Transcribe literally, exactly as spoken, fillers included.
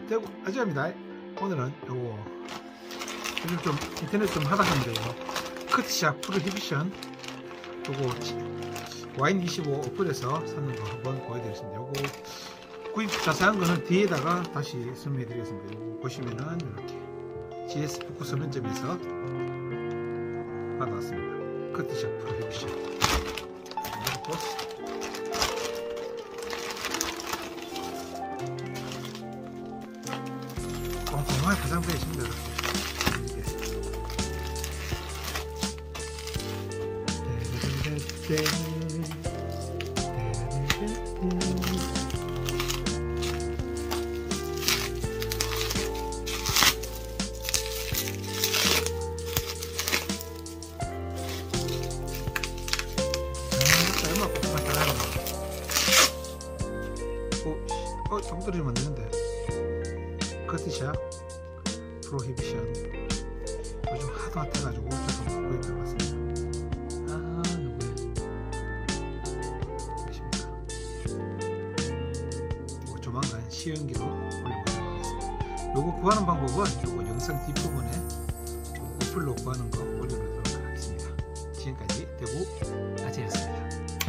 대구 아지입니다. 오늘은 요거 요즘 좀 인터넷 좀 하다했는데요, 커트샵 프로히비션 요거 와인 이십오 어플에서 사는 거 한번 보여드리겠습니다. 요거 구입 자세한 거는 뒤에다가 다시 설명해 드리겠습니다. 요거 보시면은 이렇게 지에스 포크 서면점에서 받아왔습니다. 커트샵 프로히비션. 꼼꼼하게 포장되어 있습니다. 어, 좀 떨어지면 안 되는데. 커트샵 프로히비션 요즘 하도 핫해가지고 저도 구입해봤습니다. 아, 요거에 보십니까? 뭐 조만간 시연기로 올려보도록 하겠습니다. 요거 구하는 방법은 요거 영상 뒷부분에 어플로 구하는 거 올려놓도록 하겠습니다. 지금까지 대구 아재였습니다.